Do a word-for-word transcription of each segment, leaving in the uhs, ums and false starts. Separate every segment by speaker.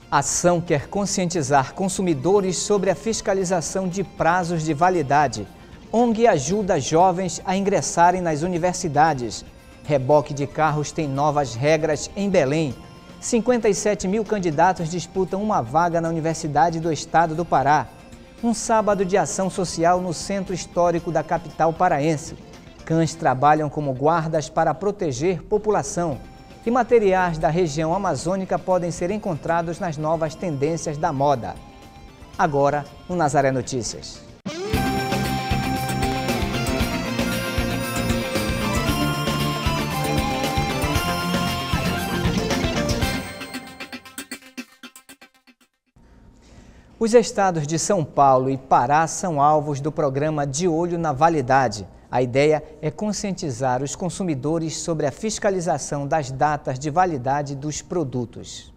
Speaker 1: A ação quer conscientizar consumidores sobre a fiscalização de prazos de validade. O N G ajuda jovens a ingressarem nas universidades. Reboque de carros tem novas regras em Belém. cinquenta e sete mil candidatos disputam uma vaga na Universidade do Estado do Pará. Um sábado de ação social no centro histórico da capital paraense. Cães trabalham como guardas para proteger população. E materiais da região amazônica podem ser encontrados nas novas tendências da moda. Agora, no Nazaré Notícias. Os estados de São Paulo e Pará são alvos do programa De Olho na Validade. A ideia é conscientizar os consumidores sobre a fiscalização das datas de validade dos produtos.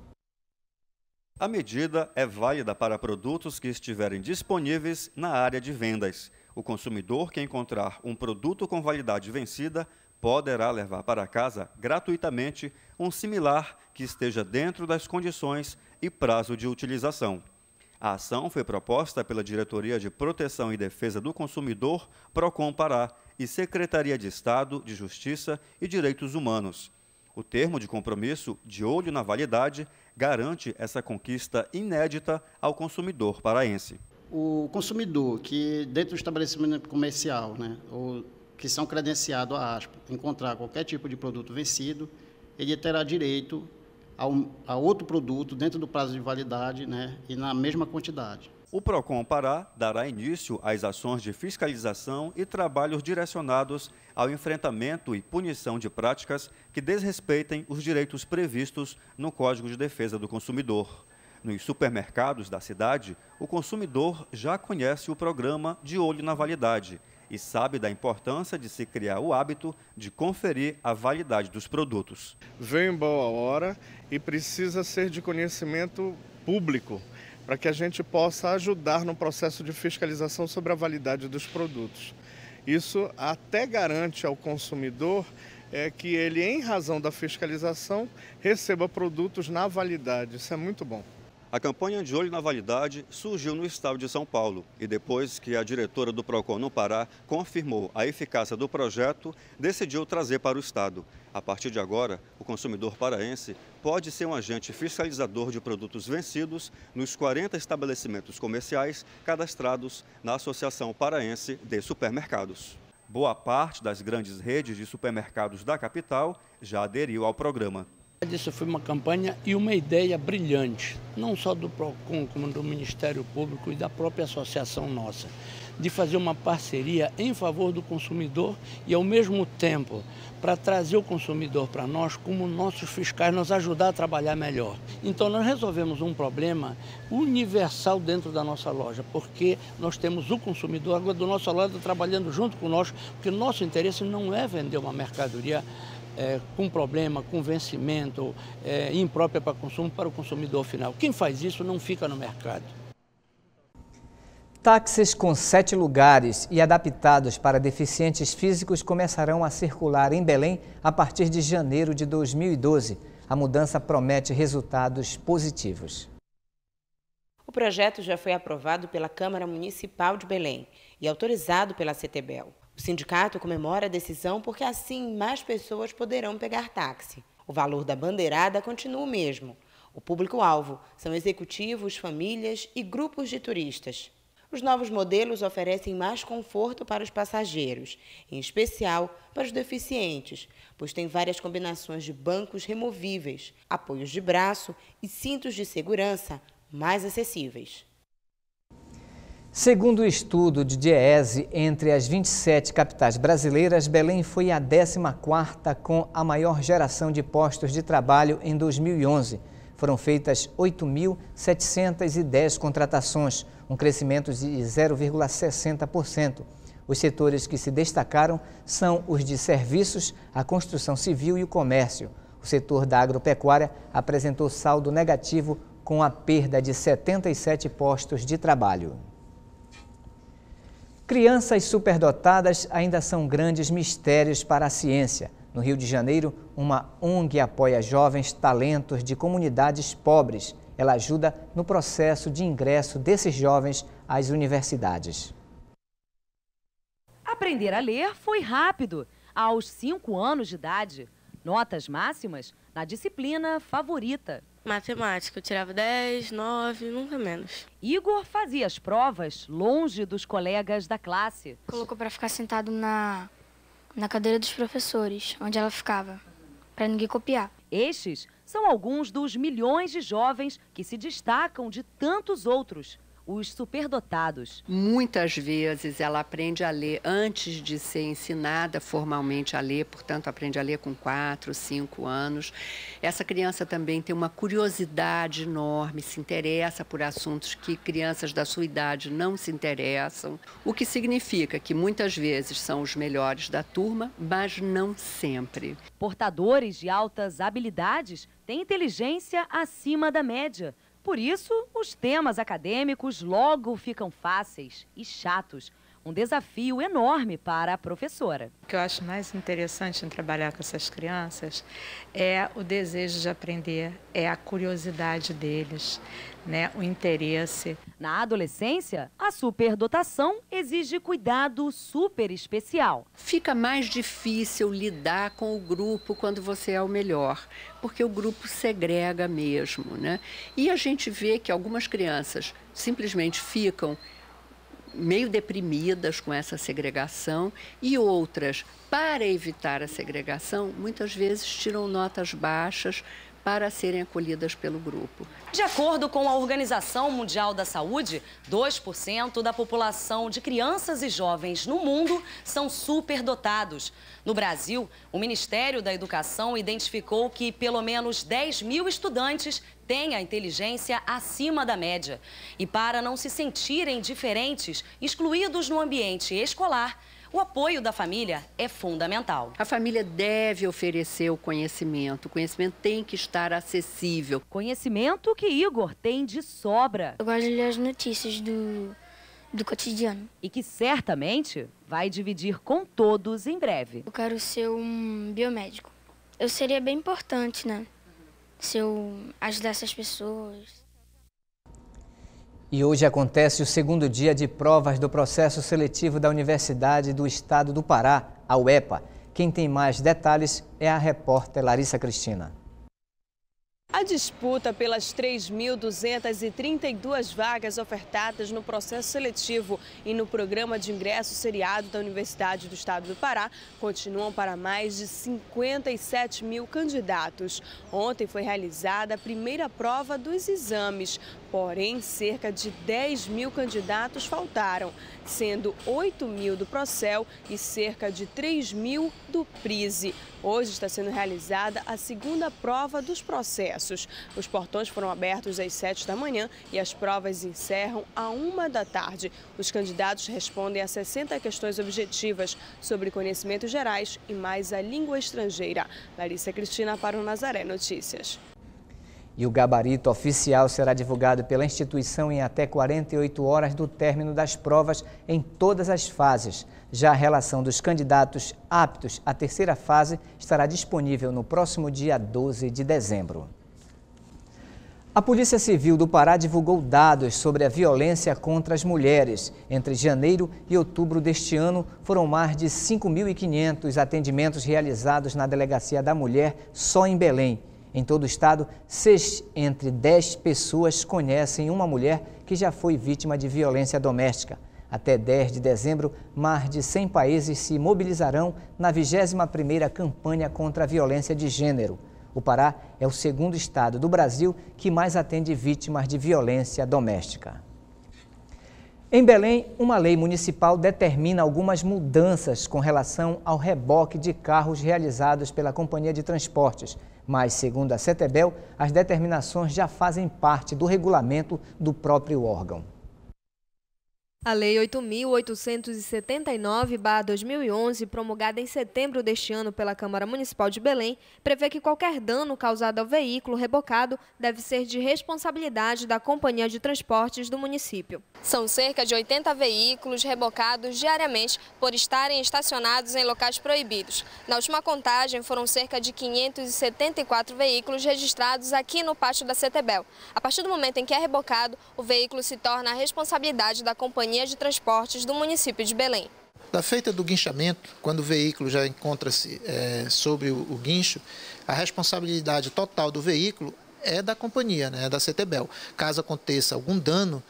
Speaker 2: A medida é válida para produtos que estiverem disponíveis na área de vendas. O consumidor que encontrar um produto com validade vencida poderá levar para casa gratuitamente um similar que esteja dentro das condições e prazo de utilização. A ação foi proposta pela Diretoria de Proteção e Defesa do Consumidor, Procon Pará, e Secretaria de Estado de Justiça e Direitos Humanos. O termo de compromisso, De Olho na Validade, garante essa conquista inédita ao consumidor paraense.
Speaker 3: O consumidor que, dentro do estabelecimento comercial, né, ou que são credenciados à ASPA, encontrar qualquer tipo de produto vencido, ele terá direito a outro produto dentro do prazo de validade, né, e na mesma quantidade.
Speaker 2: O Procon Pará dará início às ações de fiscalização e trabalhos direcionados ao enfrentamento e punição de práticas que desrespeitem os direitos previstos no Código de Defesa do Consumidor. Nos supermercados da cidade, o consumidor já conhece o programa De Olho na Validade e sabe da importância de se criar o hábito de conferir a validade dos produtos.
Speaker 4: Veio em boa hora e precisa ser de conhecimento público, para que a gente possa ajudar no processo de fiscalização sobre a validade dos produtos. Isso até garante ao consumidor é, que ele, em razão da fiscalização, receba produtos na validade. Isso é muito bom.
Speaker 2: A campanha De Olho na Validade surgiu no estado de São Paulo e depois que a diretora do Procon no Pará confirmou a eficácia do projeto, decidiu trazer para o estado. A partir de agora, o consumidor paraense pode ser um agente fiscalizador de produtos vencidos nos quarenta estabelecimentos comerciais cadastrados na Associação Paraense de Supermercados. Boa parte das grandes redes de supermercados da capital já aderiu ao programa.
Speaker 5: Isso foi uma campanha e uma ideia brilhante, não só do Procon, como do Ministério Público e da própria associação nossa, de fazer uma parceria em favor do consumidor e, ao mesmo tempo, para trazer o consumidor para nós como nossos fiscais, nos ajudar a trabalhar melhor. Então, nós resolvemos um problema universal dentro da nossa loja, porque nós temos o consumidor agora do nosso lado trabalhando junto conosco, porque o nosso interesse não é vender uma mercadoria É, com problema, com vencimento, é, imprópria para consumo para o consumidor final. Quem faz isso não fica no mercado.
Speaker 1: Táxis com sete lugares e adaptados para deficientes físicos começarão a circular em Belém a partir de janeiro de dois mil e doze. A mudança promete resultados positivos.
Speaker 6: O projeto já foi aprovado pela Câmara Municipal de Belém e autorizado pela CETEBEL. O sindicato comemora a decisão porque assim mais pessoas poderão pegar táxi. O valor da bandeirada continua o mesmo. O público-alvo são executivos, famílias e grupos de turistas. Os novos modelos oferecem mais conforto para os passageiros, em especial para os deficientes, pois tem várias combinações de bancos removíveis, apoios de braço e cintos de segurança mais acessíveis.
Speaker 1: Segundo o estudo de DIEESE, entre as vinte e sete capitais brasileiras, Belém foi a décima quarta com a maior geração de postos de trabalho em dois mil e onze. Foram feitas oito mil setecentas e dez contratações, um crescimento de zero vírgula sessenta por cento. Os setores que se destacaram são os de serviços, a construção civil e o comércio. O setor da agropecuária apresentou saldo negativo com a perda de setenta e sete postos de trabalho. Crianças superdotadas ainda são grandes mistérios para a ciência. No Rio de Janeiro, uma O N G apoia jovens talentos de comunidades pobres. Ela ajuda no processo de ingresso desses jovens às universidades.
Speaker 7: Aprender a ler foi rápido, aos cinco anos de idade. Notas máximas na disciplina favorita.
Speaker 8: Matemática, eu tirava dez, nove, nunca menos.
Speaker 7: Igor fazia as provas longe dos colegas da classe.
Speaker 9: Colocou para ficar sentado na, na cadeira dos professores, onde ela ficava, para ninguém copiar.
Speaker 7: Estes são alguns dos milhões de jovens que se destacam de tantos outros, os superdotados.
Speaker 10: Muitas vezes ela aprende a ler antes de ser ensinada formalmente a ler, portanto aprende a ler com quatro, cinco anos. Essa criança também tem uma curiosidade enorme, se interessa por assuntos que crianças da sua idade não se interessam, o que significa que muitas vezes são os melhores da turma, mas não sempre.
Speaker 7: Portadores de altas habilidades têm inteligência acima da média. Por isso, os temas acadêmicos logo ficam fáceis e chatos. Um desafio enorme para a professora.
Speaker 11: O que eu acho mais interessante em trabalhar com essas crianças é o desejo de aprender, é a curiosidade deles, né, o interesse.
Speaker 7: Na adolescência, a superdotação exige cuidado super especial.
Speaker 10: Fica mais difícil lidar com o grupo quando você é o melhor, porque o grupo segrega mesmo, né? E a gente vê que algumas crianças simplesmente ficam meio deprimidas com essa segregação e outras, para evitar a segregação, muitas vezes tiram notas baixas para serem acolhidas pelo grupo.
Speaker 7: De acordo com a Organização Mundial da Saúde, dois por cento da população de crianças e jovens no mundo são superdotados. No Brasil, o Ministério da Educação identificou que pelo menos dez mil estudantes têm a inteligência acima da média. E para não se sentirem diferentes, excluídos no ambiente escolar, o apoio da família é fundamental.
Speaker 10: A família deve oferecer o conhecimento. O conhecimento tem que estar acessível.
Speaker 7: Conhecimento que Igor tem de sobra.
Speaker 9: Eu gosto de ler as notícias do, do cotidiano.
Speaker 7: E que certamente vai dividir com todos em breve.
Speaker 9: Eu quero ser um biomédico. Eu seria bem importante, né? Se eu ajudasse as pessoas.
Speaker 1: E hoje acontece o segundo dia de provas do processo seletivo da Universidade do Estado do Pará, a U E P A. Quem tem mais detalhes é a repórter Larissa Cristina.
Speaker 12: A disputa pelas três mil duzentas e trinta e duas vagas ofertadas no processo seletivo e no programa de ingresso seriado da Universidade do Estado do Pará continuam para mais de cinquenta e sete mil candidatos. Ontem foi realizada a primeira prova dos exames, porém cerca de dez mil candidatos faltaram, sendo oito mil do Procel e cerca de três mil do Prise. Hoje está sendo realizada a segunda prova dos processos. Os portões foram abertos às sete da manhã e as provas encerram à uma da tarde. Os candidatos respondem a sessenta questões objetivas sobre conhecimentos gerais e mais a língua estrangeira. Larissa Cristina para o Nazaré Notícias.
Speaker 1: E o gabarito oficial será divulgado pela instituição em até quarenta e oito horas do término das provas em todas as fases. Já a relação dos candidatos aptos à terceira fase estará disponível no próximo dia doze de dezembro. A Polícia Civil do Pará divulgou dados sobre a violência contra as mulheres. Entre janeiro e outubro deste ano, foram mais de cinco mil e quinhentos atendimentos realizados na Delegacia da Mulher só em Belém. Em todo o estado, seis entre dez pessoas conhecem uma mulher que já foi vítima de violência doméstica. Até dez de dezembro, mais de cem países se mobilizarão na vigésima primeira campanha contra a violência de gênero. O Pará é o segundo estado do Brasil que mais atende vítimas de violência doméstica. Em Belém, uma lei municipal determina algumas mudanças com relação ao reboque de carros realizados pela Companhia de Transportes. Mas, segundo a CETEBEL, as determinações já fazem parte do regulamento do próprio órgão.
Speaker 13: A Lei oito mil oitocentos e setenta e nove barra dois mil e onze, promulgada em setembro deste ano pela Câmara Municipal de Belém, prevê que qualquer dano causado ao veículo rebocado deve ser de responsabilidade da Companhia de Transportes do município. São cerca de oitenta veículos rebocados diariamente por estarem estacionados em locais proibidos. Na última contagem, foram cerca de quinhentos e setenta e quatro veículos registrados aqui no pátio da CETEBEL. A partir do momento em que é rebocado, o veículo se torna a responsabilidade da Companhia de Transportes do município de Belém.
Speaker 14: Da feita do guinchamento, quando o veículo já encontra-se é, sobre o, o guincho, a responsabilidade total do veículo é da companhia, né, da CETEBEL. Caso aconteça algum dano,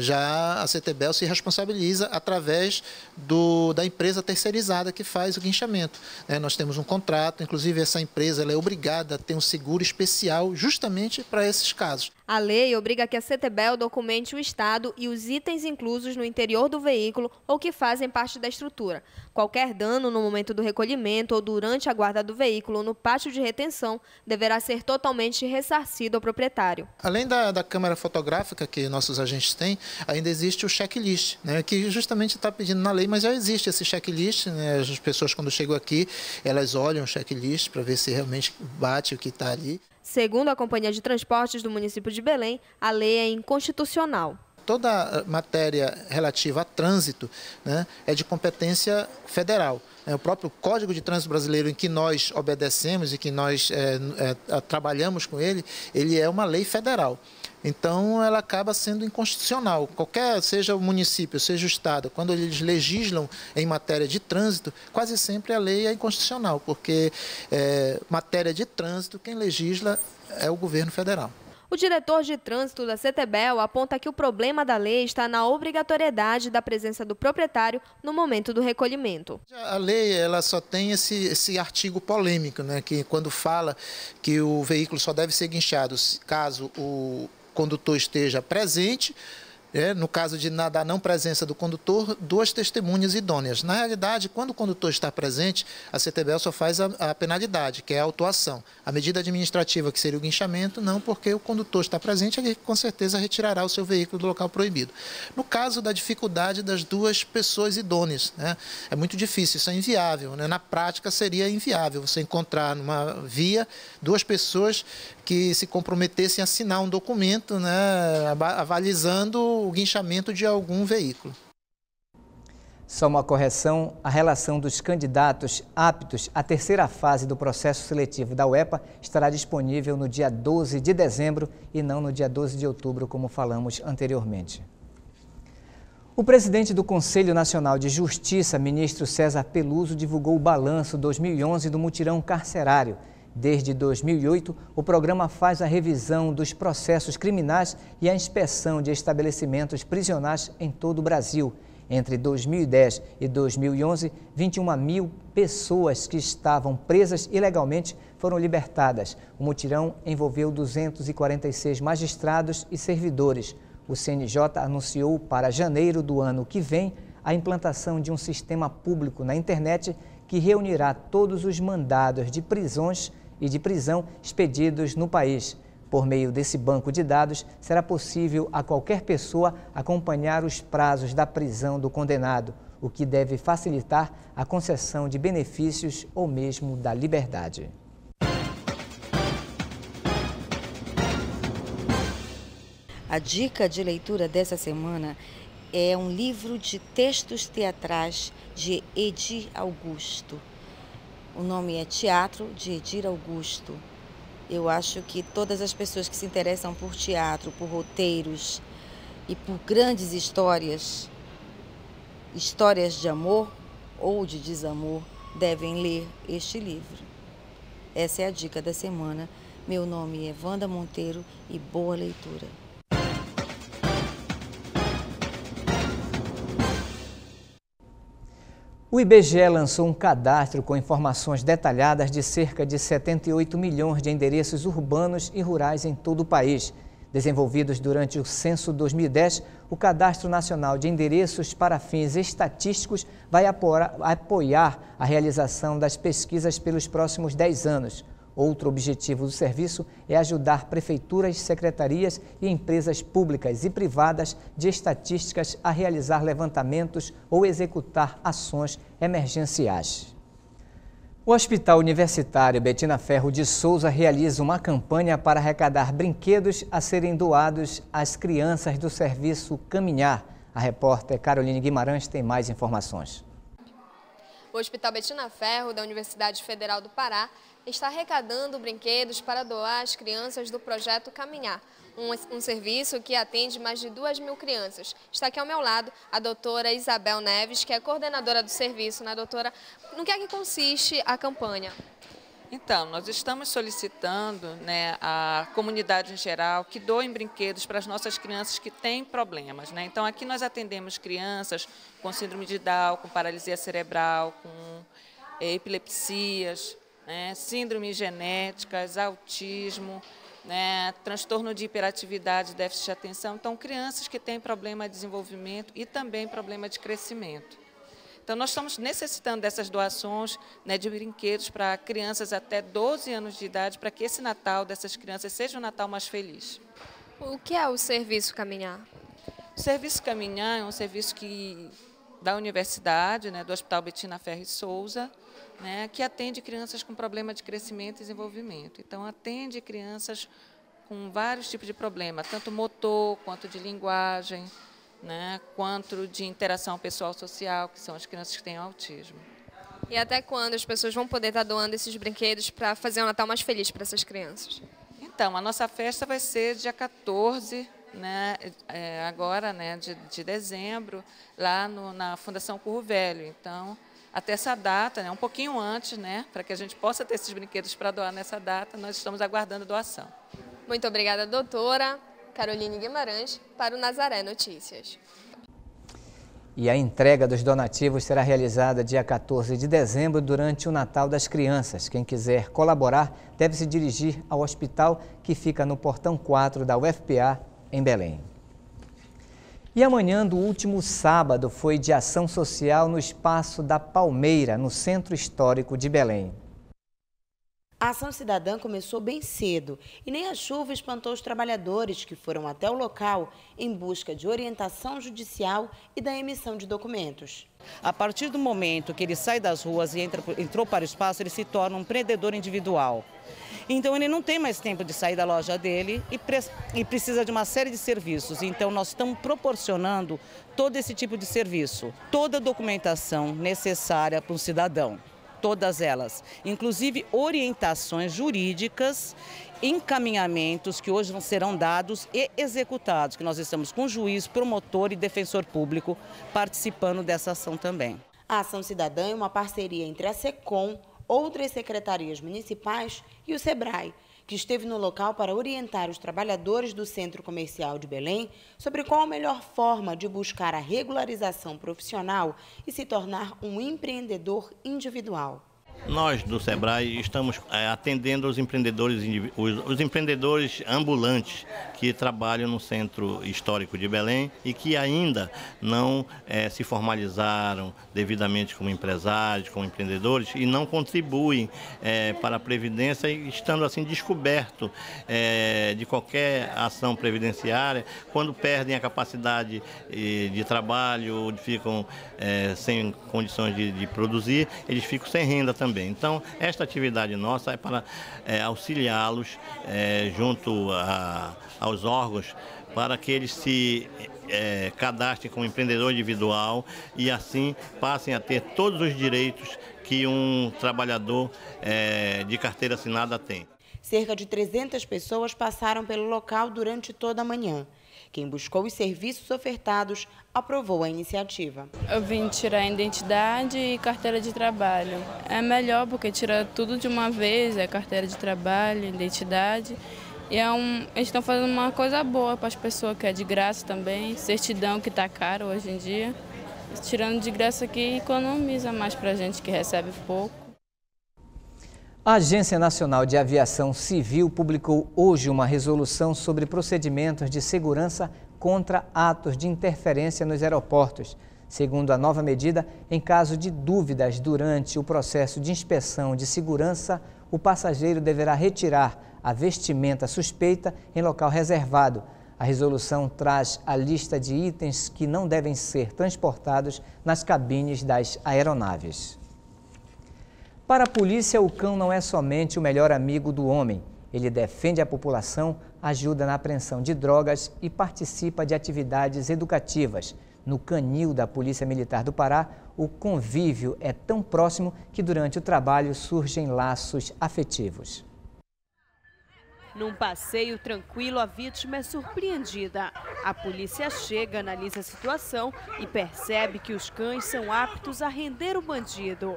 Speaker 14: já a CETEBEL se responsabiliza através do, da empresa terceirizada que faz o guinchamento. É, nós temos um contrato, inclusive essa empresa ela é obrigada a ter um seguro especial justamente para esses casos.
Speaker 13: A lei obriga que a CETEBEL documente o estado e os itens inclusos no interior do veículo ou que fazem parte da estrutura. Qualquer dano no momento do recolhimento ou durante a guarda do veículo no pátio de retenção deverá ser totalmente ressarcido ao proprietário.
Speaker 14: Além da, da câmera fotográfica que nossos agentes têm, ainda existe o checklist, né, que justamente está pedindo na lei, mas já existe esse checklist, né, as pessoas quando chegam aqui, elas olham o checklist para ver se realmente bate o que está ali.
Speaker 13: Segundo a Companhia de Transportes do município de Belém, a lei é inconstitucional.
Speaker 14: Toda matéria relativa a trânsito, né, é de competência federal. O próprio Código de Trânsito Brasileiro, em que nós obedecemos e que nós é, é, trabalhamos com ele, ele é uma lei federal. Então, ela acaba sendo inconstitucional. Qualquer, seja o município, seja o estado, quando eles legislam em matéria de trânsito, quase sempre a lei é inconstitucional, porque é, matéria de trânsito, quem legisla é o governo federal.
Speaker 13: O diretor de trânsito da CETEBEL aponta que o problema da lei está na obrigatoriedade da presença do proprietário no momento do recolhimento.
Speaker 14: A lei ela só tem esse, esse artigo polêmico, né, que quando fala que o veículo só deve ser guinchado caso o condutor esteja presente. É, no caso de da não presença do condutor, duas testemunhas idôneas. Na realidade, quando o condutor está presente, a CETEBEL só faz a, a penalidade, que é a autuação. A medida administrativa, que seria o guinchamento, não, porque o condutor está presente, ele com certeza retirará o seu veículo do local proibido. No caso da dificuldade das duas pessoas idôneas, né, é muito difícil, isso é inviável. Né? Na prática, seria inviável você encontrar numa via duas pessoas que se comprometessem a assinar um documento, né, avalizando o guinchamento de algum veículo.
Speaker 1: Só uma correção, a relação dos candidatos aptos à terceira fase do processo seletivo da U E P A estará disponível no dia doze de dezembro e não no dia doze de outubro, como falamos anteriormente. O presidente do Conselho Nacional de Justiça, ministro César Peluso, divulgou o balanço dois mil e onze do mutirão carcerário. Desde dois mil e oito, o programa faz a revisão dos processos criminais e a inspeção de estabelecimentos prisionais em todo o Brasil. Entre dois mil e dez e dois mil e onze, vinte e uma mil pessoas que estavam presas ilegalmente foram libertadas. O mutirão envolveu duzentos e quarenta e seis magistrados e servidores. O C N J anunciou para janeiro do ano que vem a implantação de um sistema público na internet que reunirá todos os mandados de prisões e de prisão expedidos no país. Por meio desse banco de dados, será possível a qualquer pessoa acompanhar os prazos da prisão do condenado, o que deve facilitar a concessão de benefícios ou mesmo da liberdade.
Speaker 15: A dica de leitura dessa semana é um livro de textos teatrais de Edir Augusto. O nome é Teatro, de Edir Augusto. Eu acho que todas as pessoas que se interessam por teatro, por roteiros e por grandes histórias, histórias de amor ou de desamor, devem ler este livro. Essa é a dica da semana. Meu nome é Wanda Monteiro e boa leitura.
Speaker 1: O I B G E lançou um cadastro com informações detalhadas de cerca de setenta e oito milhões de endereços urbanos e rurais em todo o país. Desenvolvidos durante o Censo dois mil e dez, o Cadastro Nacional de Endereços para Fins Estatísticos vai apoiar a realização das pesquisas pelos próximos dez anos. Outro objetivo do serviço é ajudar prefeituras, secretarias e empresas públicas e privadas de estatísticas a realizar levantamentos ou executar ações emergenciais. O Hospital Universitário Betina Ferro de Souza realiza uma campanha para arrecadar brinquedos a serem doados às crianças do serviço Caminhar. A repórter Caroline Guimarães tem mais informações.
Speaker 13: O Hospital Betina Ferro da Universidade Federal do Pará está arrecadando brinquedos para doar às crianças do projeto Caminhar, um, um serviço que atende mais de duas mil crianças. Está aqui ao meu lado a doutora Isabel Neves, que é coordenadora do serviço. Né, doutora? No que é que consiste a campanha?
Speaker 16: Então, nós estamos solicitando, né, a comunidade em geral que doem brinquedos para as nossas crianças que têm problemas. Né? Então, aqui nós atendemos crianças com síndrome de Down, com paralisia cerebral, com epilepsias, né, síndromes genéticas, autismo, né, transtorno de hiperatividade, déficit de atenção. Então, crianças que têm problema de desenvolvimento e também problema de crescimento. Então, nós estamos necessitando dessas doações, né, de brinquedos para crianças até doze anos de idade, para que esse Natal dessas crianças seja um Natal mais feliz.
Speaker 13: O que é o Serviço Caminhar?
Speaker 16: O Serviço Caminhar é um serviço que, da universidade, né, do Hospital Betina Ferro de Souza, né, que atende crianças com problema de crescimento e desenvolvimento. Então, atende crianças com vários tipos de problemas, tanto motor quanto de linguagem, né, quanto de interação pessoal-social, que são as crianças que têm autismo.
Speaker 13: E até quando as pessoas vão poder estar doando esses brinquedos para fazer um Natal mais feliz para essas crianças?
Speaker 16: Então, a nossa festa vai ser dia quatorze, né, é, agora, né, de, de dezembro, lá no, na Fundação Curro Velho. Então, até essa data, né, um pouquinho antes, né, para que a gente possa ter esses brinquedos para doar nessa data, nós estamos aguardando a doação.
Speaker 13: Muito obrigada, doutora Caroline Guimarães, para o Nazaré Notícias.
Speaker 1: E a entrega dos donativos será realizada dia quatorze de dezembro, durante o Natal das Crianças. Quem quiser colaborar deve se dirigir ao hospital, que fica no portão quatro da U F P A, em Belém. E amanhã do último sábado foi de ação social no Espaço da Palmeira, no Centro Histórico de Belém.
Speaker 6: A ação cidadã começou bem cedo e nem a chuva espantou os trabalhadores que foram até o local em busca de orientação judicial e da emissão de documentos.
Speaker 17: A partir do momento que ele sai das ruas e entra, entrou para o espaço, ele se torna um empreendedor individual. Então ele não tem mais tempo de sair da loja dele e, pre e precisa de uma série de serviços. Então nós estamos proporcionando todo esse tipo de serviço, toda a documentação necessária para um cidadão. Todas elas, inclusive orientações jurídicas, encaminhamentos que hoje serão dados e executados, que nós estamos com juiz, promotor e defensor público participando dessa ação também.
Speaker 6: A ação cidadã é uma parceria entre a SECOM, outras secretarias municipais e o SEBRAE, que esteve no local para orientar os trabalhadores do Centro Comercial de Belém sobre qual a melhor forma de buscar a regularização profissional e se tornar um empreendedor individual.
Speaker 18: Nós do SEBRAE estamos é, atendendo os empreendedores, os, os empreendedores ambulantes que trabalham no Centro Histórico de Belém e que ainda não é, se formalizaram devidamente como empresários, como empreendedores e não contribuem é, para a Previdência, e estando assim descoberto é, de qualquer ação previdenciária, quando perdem a capacidade de, de trabalho, ficam é, sem condições de, de produzir, eles ficam sem renda também. Então, esta atividade nossa é para é, auxiliá-los é, junto a, aos órgãos para que eles se é, cadastrem como empreendedor individual e assim passem a ter todos os direitos que um trabalhador é, de carteira assinada tem.
Speaker 6: Cerca de trezentas pessoas passaram pelo local durante toda a manhã. Quem buscou os serviços ofertados aprovou a iniciativa.
Speaker 8: Eu vim tirar a identidade e carteira de trabalho. É melhor porque tira tudo de uma vez, é carteira de trabalho, identidade. E é um, eles estão fazendo uma coisa boa para as pessoas, que é de graça também, certidão que está caro hoje em dia. Tirando de graça aqui, economiza mais para a gente que recebe pouco.
Speaker 1: A Agência Nacional de Aviação Civil publicou hoje uma resolução sobre procedimentos de segurança contra atos de interferência nos aeroportos. Segundo a nova medida, em caso de dúvidas durante o processo de inspeção de segurança, o passageiro deverá retirar a vestimenta suspeita em local reservado. A resolução traz a lista de itens que não devem ser transportados nas cabines das aeronaves. Para a polícia, o cão não é somente o melhor amigo do homem. Ele defende a população, ajuda na apreensão de drogas e participa de atividades educativas. No canil da Polícia Militar do Pará, o convívio é tão próximo que durante o trabalho surgem laços afetivos.
Speaker 12: Num passeio tranquilo, a vítima é surpreendida. A polícia chega, analisa a situação e percebe que os cães são aptos a render o bandido.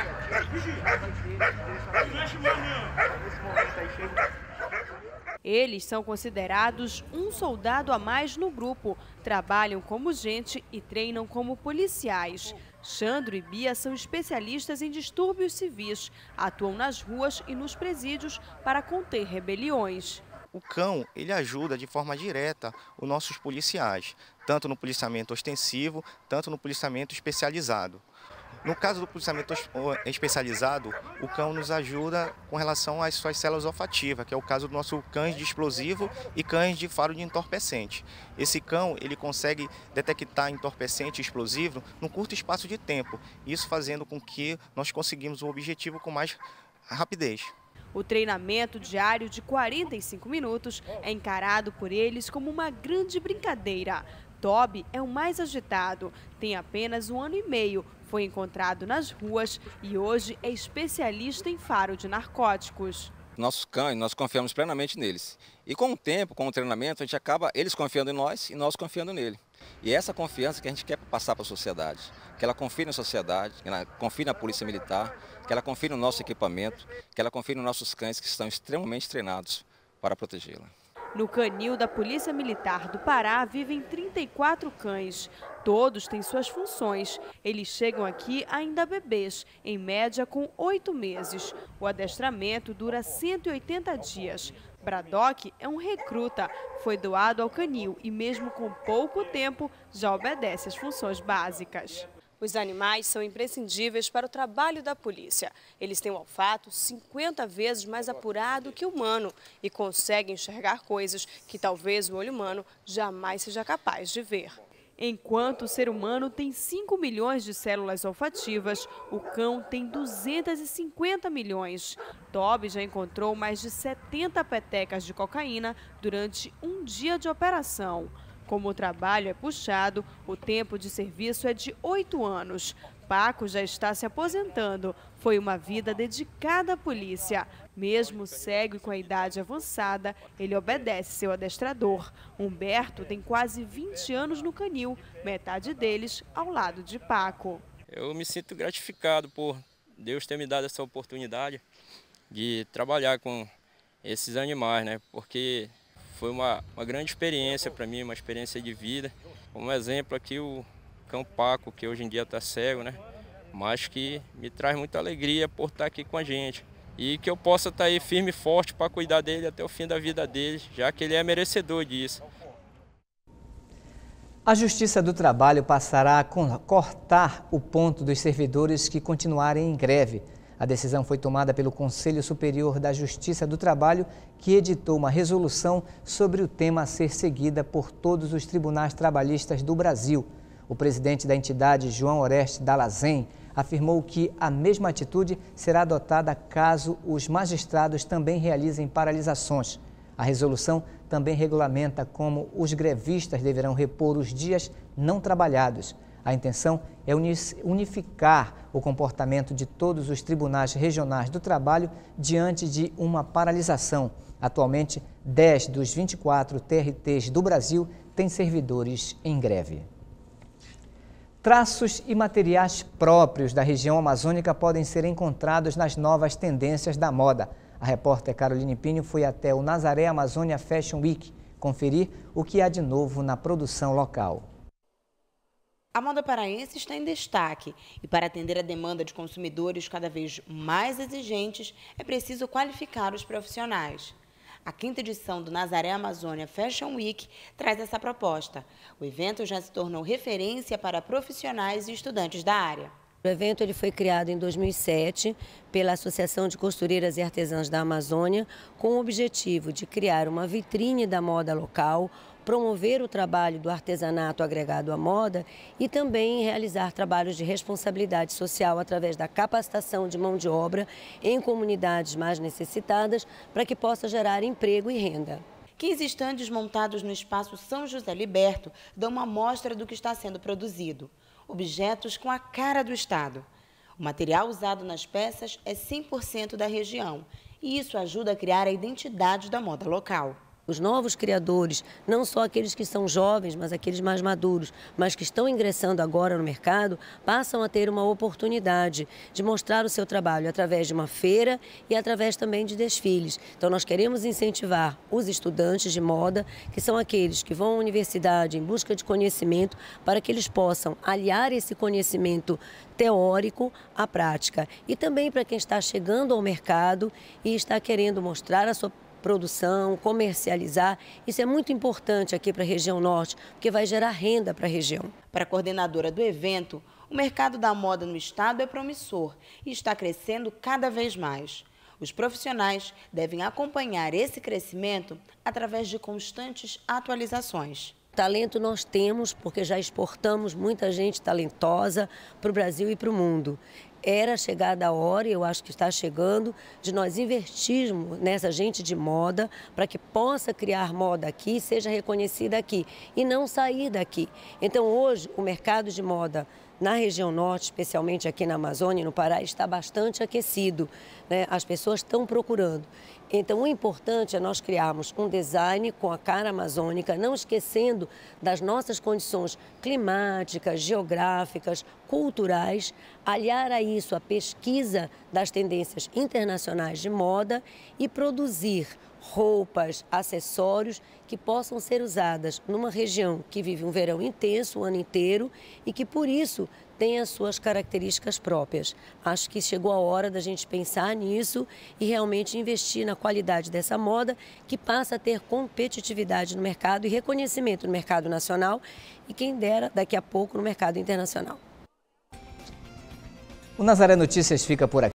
Speaker 12: Eles são considerados um soldado a mais no grupo, trabalham como gente e treinam como policiais. Xandro e Bia são especialistas em distúrbios civis, atuam nas ruas e nos presídios para conter rebeliões.
Speaker 19: O cão, ele ajuda de forma direta os nossos policiais, tanto no policiamento ostensivo, tanto no policiamento especializado. No caso do policiamento especializado, o cão nos ajuda com relação às suas células olfativas, que é o caso do nosso cães de explosivo e cães de faro de entorpecente. Esse cão, ele consegue detectar entorpecente e explosivo num curto espaço de tempo, isso fazendo com que nós conseguimos o objetivo com mais rapidez.
Speaker 12: O treinamento diário de quarenta e cinco minutos é encarado por eles como uma grande brincadeira. Toby é o mais agitado, tem apenas um ano e meio, foi encontrado nas ruas e hoje é especialista em faro de narcóticos.
Speaker 20: Nossos cães, nós confiamos plenamente neles. E com o tempo, com o treinamento, a gente acaba eles confiando em nós e nós confiando nele. E é essa confiança que a gente quer passar para a sociedade. Que ela confie na sociedade, que ela confie na Polícia Militar, que ela confie no nosso equipamento, que ela confie nos nossos cães que estão extremamente treinados para protegê-la.
Speaker 12: No canil da Polícia Militar do Pará vivem trinta e quatro cães. Todos têm suas funções. Eles chegam aqui ainda bebês, em média com oito meses. O adestramento dura cento e oitenta dias. Braddock é um recruta, foi doado ao canil e mesmo com pouco tempo já obedece às funções básicas. Os animais são imprescindíveis para o trabalho da polícia. Eles têm um olfato cinquenta vezes mais apurado que o humano e conseguem enxergar coisas que talvez o olho humano jamais seja capaz de ver. Enquanto o ser humano tem cinco milhões de células olfativas, o cão tem duzentos e cinquenta milhões. Toby já encontrou mais de setenta petecas de cocaína durante um dia de operação. Como o trabalho é puxado, o tempo de serviço é de oito anos. Paco já está se aposentando. Foi uma vida dedicada à polícia. Mesmo cego e com a idade avançada, ele obedece seu adestrador. Humberto tem quase vinte anos no canil, metade deles ao lado de Paco.
Speaker 21: Eu me sinto gratificado por Deus ter me dado essa oportunidade de trabalhar com esses animais, né? Porque foi uma, uma grande experiência para mim, uma experiência de vida. Como exemplo aqui o cão Paco, que hoje em dia está cego, né? Mas que me traz muita alegria por estar aqui com a gente. E que eu possa estar aí firme e forte para cuidar dele até o fim da vida dele, já que ele é merecedor disso.
Speaker 1: A Justiça do Trabalho passará a cortar o ponto dos servidores que continuarem em greve. A decisão foi tomada pelo Conselho Superior da Justiça do Trabalho, que editou uma resolução sobre o tema a ser seguida por todos os tribunais trabalhistas do Brasil. O presidente da entidade, João Oreste Dalazen, afirmou que a mesma atitude será adotada caso os magistrados também realizem paralisações. A resolução também regulamenta como os grevistas deverão repor os dias não trabalhados. A intenção é unificar o comportamento de todos os tribunais regionais do trabalho diante de uma paralisação. Atualmente, dez dos vinte e quatro T R Ts do Brasil têm servidores em greve. Traços e materiais próprios da região amazônica podem ser encontrados nas novas tendências da moda. A repórter Caroline Pinho foi até o Nazaré Amazônia Fashion Week conferir o que há de novo na produção local.
Speaker 6: A moda paraense está em destaque e para atender a demanda de consumidores cada vez mais exigentes, é preciso qualificar os profissionais. A quinta edição do Nazaré Amazônia Fashion Week traz essa proposta. O evento já se tornou referência para profissionais e estudantes da área.
Speaker 3: O evento ele foi criado em dois mil e sete pela Associação de Costureiras e Artesãs da Amazônia, com o objetivo de criar uma vitrine da moda local, promover o trabalho do artesanato agregado à moda e também realizar trabalhos de responsabilidade social através da capacitação de mão de obra em comunidades mais necessitadas para que possa gerar emprego e renda.
Speaker 6: quinze estandes montados no espaço São José Liberto dão uma amostra do que está sendo produzido. Objetos com a cara do estado. O material usado nas peças é cem por cento da região e isso ajuda a criar a identidade da moda local.
Speaker 3: Os novos criadores, não só aqueles que são jovens, mas aqueles mais maduros, mas que estão ingressando agora no mercado, passam a ter uma oportunidade de mostrar o seu trabalho através de uma feira e através também de desfiles. Então nós queremos incentivar os estudantes de moda, que são aqueles que vão à universidade em busca de conhecimento, para que eles possam aliar esse conhecimento teórico à prática. E também para quem está chegando ao mercado e está querendo mostrar a sua produção, comercializar. Isso é muito importante aqui para a região norte, porque vai gerar renda para a região.
Speaker 6: Para a coordenadora do evento, o mercado da moda no estado é promissor e está crescendo cada vez mais. Os profissionais devem acompanhar esse crescimento através de constantes atualizações.
Speaker 3: Talento nós temos, porque já exportamos muita gente talentosa para o Brasil e para o mundo. Era chegada a hora, e eu acho que está chegando, de nós investirmos nessa gente de moda para que possa criar moda aqui e seja reconhecida aqui e não sair daqui. Então hoje o mercado de moda na região norte, especialmente aqui na Amazônia e no Pará, está bastante aquecido, né? As pessoas estão procurando. Então o importante é nós criarmos um design com a cara amazônica, não esquecendo das nossas condições climáticas, geográficas, culturais, aliar a isso a pesquisa das tendências internacionais de moda e produzir roupas, acessórios que possam ser usadas numa região que vive um verão intenso o ano inteiro e que por isso tem as suas características próprias. Acho que chegou a hora da gente pensar nisso e realmente investir na qualidade dessa moda que passa a ter competitividade no mercado e reconhecimento no mercado nacional e quem dera daqui a pouco no mercado internacional.
Speaker 1: O Nazaré Notícias fica por aqui.